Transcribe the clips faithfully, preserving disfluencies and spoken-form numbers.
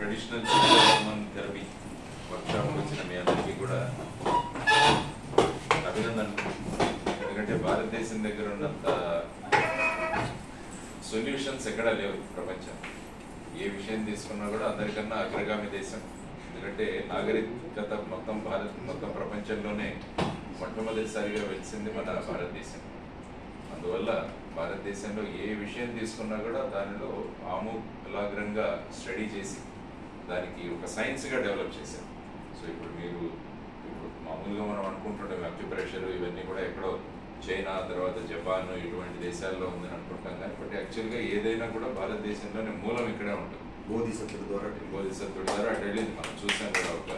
Traditional human therapy workshop వచ్చిన మీ అందరికీ కూడా అభినందనలు. ఎందుకంటే భారతదేశం దగ్గర ఉన్నంత సొల్యూషన్స్ ఎక్కడా లేవు ప్రపంచం. ఏ విషయం తీసుకున్నా కూడా అందరికన్నా అగ్రగామి దేశం. ఎందుకంటే నాగరికత మొత్తం భారత్ మొత్తం ప్రపంచంలోనే మొట్టమొదటిసారిగా వెలిసింది మన భారతదేశం. అందువల్ల భారతదేశంలో ఏ విషయం తీసుకున్నా కూడా దానిలో ఆమూలాగ్రంగా స్టడీ చేసి దానికి ఒక సైన్స్గా డెవలప్ చేశారు. సో ఇప్పుడు మీరు ఇప్పుడు మామూలుగా మనం అనుకుంటుంటాం అక్యుప్రెషర్ ఇవన్నీ కూడా ఎక్కడో చైనా తర్వాత జపాన్ ఇటువంటి దేశాల్లో ఉందని అనుకుంటాం. కానీ బట్ యాక్చువల్గా ఏదైనా కూడా భారతదేశంలోనే మూలం ఇక్కడే ఉంటుంది. బోధిసత్వుడి ద్వారా బోధిసత్వుడి ద్వారా అటు వెళ్ళింది. మనం చూసాం కూడా ఒక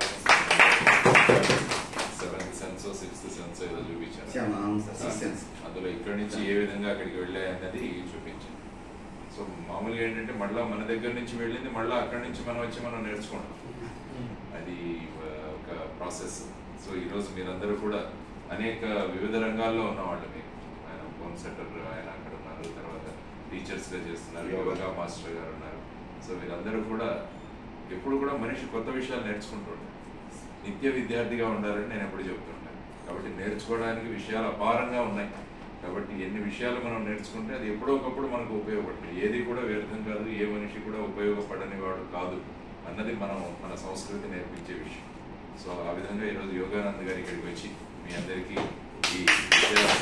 సెవెంత్ సెన్స్ సిక్స్త్ సెన్స్ ఏదో చూపించాను. అందులో ఇక్కడి నుంచి ఏ విధంగా అక్కడికి వెళ్ళాయి అన్నది చూపించాను. సో మామూలుగా ఏంటంటే మళ్ళీ మన దగ్గర నుంచి వెళ్ళింది మళ్ళీ అక్కడి నుంచి మనం వచ్చి మనం నేర్చుకుంటాం. అది ఒక ప్రాసెస్. సో ఈరోజు మీరందరూ కూడా అనేక వివిధ రంగాల్లో ఉన్నవాళ్ళు. మీరు ఆయన హోమ్ సెంటర్ ఆయన అక్కడ ఉన్నారు, తర్వాత టీచర్స్గా చేస్తున్నారు, యోగా మాస్టర్ గారు ఉన్నారు. సో వీరందరూ కూడా ఎప్పుడు కూడా మనిషి కొత్త విషయాలు నేర్చుకుంటూ ఉంటారు. నిత్య విద్యార్థిగా ఉండాలని నేను ఎప్పుడు చెప్తుంటాను. కాబట్టి నేర్చుకోవడానికి విషయాలు అపారంగా ఉన్నాయి. కాబట్టి ఎన్ని విషయాలు మనం నేర్చుకుంటే అది ఎప్పుడో ఒకప్పుడు మనకు ఉపయోగపడుతుంది. ఏది కూడా వ్యర్థం కాదు, ఏ మనిషి కూడా ఉపయోగపడని వాడు కాదు అన్నది మనం మన సంస్కృతి నేర్పించే విషయం. సో ఆ విధంగా ఈరోజు యోగానంద్ గారి ఇక్కడికి వచ్చి మీ అందరికీ ఈ విషయాలు,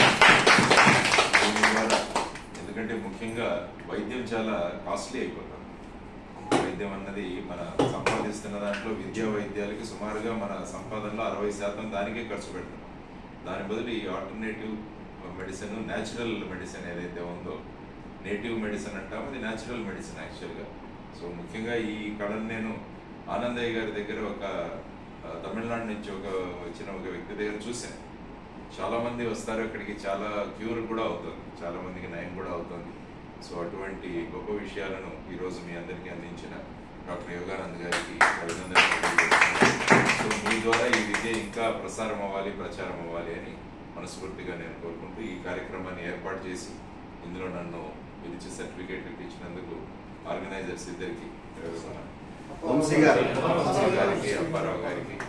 ఎందుకంటే ముఖ్యంగా వైద్యం చాలా కాస్ట్లీ అయిపోతుంది. వైద్యం అన్నది మన సంపాదిస్తున్న దాంట్లో విద్యా వైద్యాలకి సుమారుగా మన సంపాదనలో అరవై శాతం దానికే ఖర్చు పెడతాం. దాని బదులు ఈ ఆల్టర్నేటివ్ మెడిసిన్, న్యాచురల్ మెడిసిన్ ఏదైతే ఉందో, నేటివ్ మెడిసిన్ అంటాము, అది న్యాచురల్ మెడిసిన్ యాక్చువల్గా. సో ముఖ్యంగా ఈ కళను నేను ఆనందయ్య గారి దగ్గర ఒక తమిళనాడు నుంచి ఒక వచ్చిన ఒక వ్యక్తి దగ్గర చూశాను. చాలామంది వస్తారు అక్కడికి, చాలా క్యూర్ కూడా అవుతుంది, చాలామందికి నయం కూడా అవుతుంది. సో అటువంటి గొప్ప విషయాలను ఈరోజు మీ అందరికీ అందించిన డాక్టర్ యోగానంద్ గారికి అభినందనలు. సో మీ ద్వారా ఈ విద్య ఇంకా ప్రసారం అవ్వాలి, ప్రచారం అవ్వాలి అని మనస్ఫూర్తిగా నేను కోరుకుంటూ ఈ కార్యక్రమాన్ని ఏర్పాటు చేసి ఇందులో నన్ను పిలిచి సర్టిఫికేట్ ఇప్పించినందుకు ఆర్గనైజర్స్ ఇద్దరికి, వంశీ గారికి, అప్పారావు గారికి